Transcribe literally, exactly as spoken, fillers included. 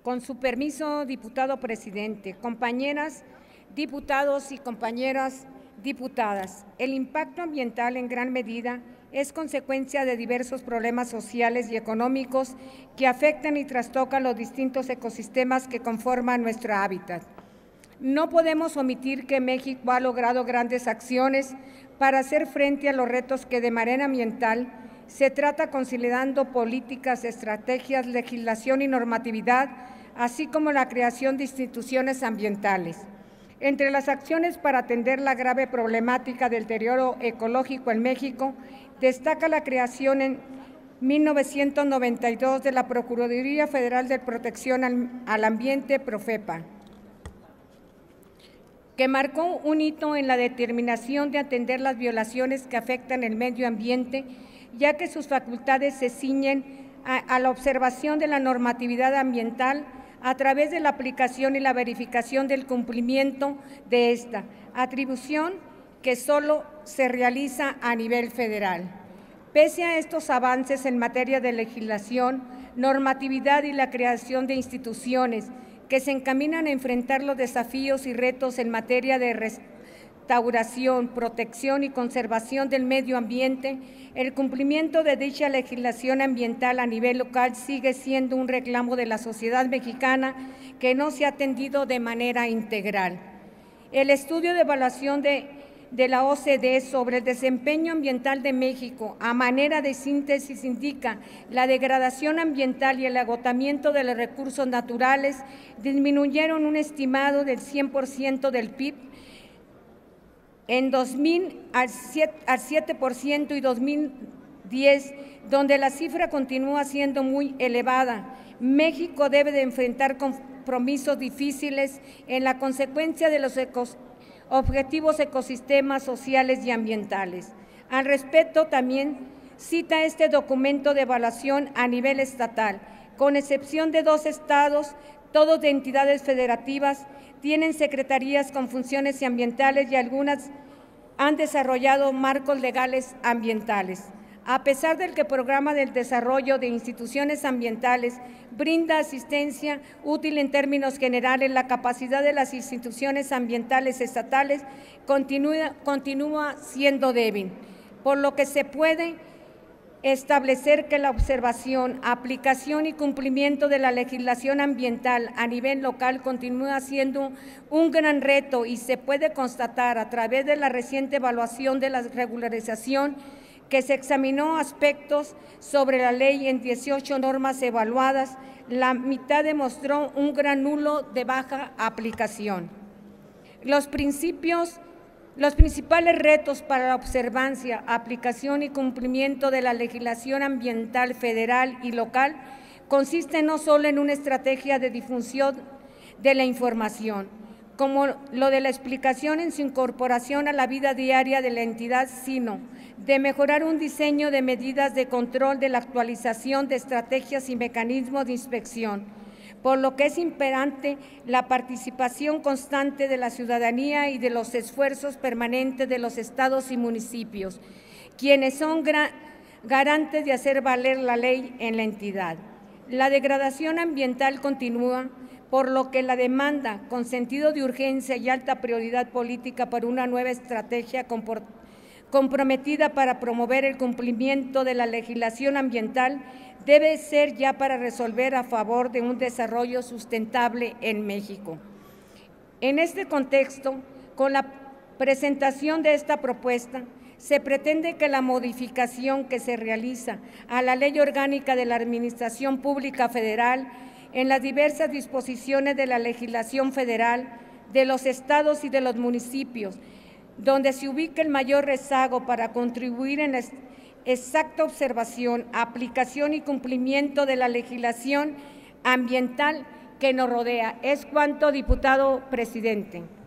Con su permiso, diputado presidente, compañeras diputados y compañeras diputadas, el impacto ambiental en gran medida es consecuencia de diversos problemas sociales y económicos que afectan y trastocan los distintos ecosistemas que conforman nuestro hábitat. No podemos omitir que México ha logrado grandes acciones para hacer frente a los retos que de manera ambiental se trata consolidando políticas, estrategias, legislación y normatividad, así como la creación de instituciones ambientales. Entre las acciones para atender la grave problemática del deterioro ecológico en México, destaca la creación en mil novecientos noventa y dos de la Procuraduría Federal de Protección al, al Ambiente, Profepa, que marcó un hito en la determinación de atender las violaciones que afectan el medio ambiente, ya que sus facultades se ciñen a, a la observación de la normatividad ambiental a través de la aplicación y la verificación del cumplimiento de esta, atribución que solo se realiza a nivel federal. Pese a estos avances en materia de legislación, normatividad y la creación de instituciones que se encaminan a enfrentar los desafíos y retos en materia de restauración, protección y conservación del medio ambiente, el cumplimiento de dicha legislación ambiental a nivel local sigue siendo un reclamo de la sociedad mexicana que no se ha atendido de manera integral. El estudio de evaluación de, de la O C D E sobre el desempeño ambiental de México, a manera de síntesis, indica la degradación ambiental y el agotamiento de los recursos naturales disminuyeron un estimado del cien por ciento del P I B en dos mil al siete por ciento y dos mil diez, donde la cifra continúa siendo muy elevada. México debe de enfrentar compromisos difíciles en la consecuencia de los ecos, objetivos ecosistemas sociales y ambientales. Al respecto, también cita este documento de evaluación a nivel estatal, con excepción de dos estados, todos de entidades federativas, tienen secretarías con funciones ambientales y algunas han desarrollado marcos legales ambientales. A pesar del que el Programa del Desarrollo de Instituciones Ambientales brinda asistencia útil en términos generales, la capacidad de las instituciones ambientales estatales continúa, continúa siendo débil, por lo que se puede establecer que la observación, aplicación y cumplimiento de la legislación ambiental a nivel local continúa siendo un gran reto y se puede constatar a través de la reciente evaluación de la regularización que se examinó aspectos sobre la ley en dieciocho normas evaluadas, la mitad demostró un gran nulo de baja aplicación. Los principios Los principales retos para la observancia, aplicación y cumplimiento de la legislación ambiental federal y local consisten no solo en una estrategia de difusión de la información, como lo de la explicación en su incorporación a la vida diaria de la entidad, sino de mejorar un diseño de medidas de control de la actualización de estrategias y mecanismos de inspección, por lo que es imperante la participación constante de la ciudadanía y de los esfuerzos permanentes de los estados y municipios, quienes son garantes de hacer valer la ley en la entidad. La degradación ambiental continúa, por lo que la demanda, con sentido de urgencia y alta prioridad política para una nueva estrategia comprometida para promover el cumplimiento de la legislación ambiental, debe ser ya para resolver a favor de un desarrollo sustentable en México. En este contexto, con la presentación de esta propuesta, se pretende que la modificación que se realiza a la Ley Orgánica de la Administración Pública Federal en las diversas disposiciones de la legislación federal, de los estados y de los municipios, donde se ubique el mayor rezago para contribuir en la exacta observación, aplicación y cumplimiento de la legislación ambiental que nos rodea. Es cuanto, diputado presidente.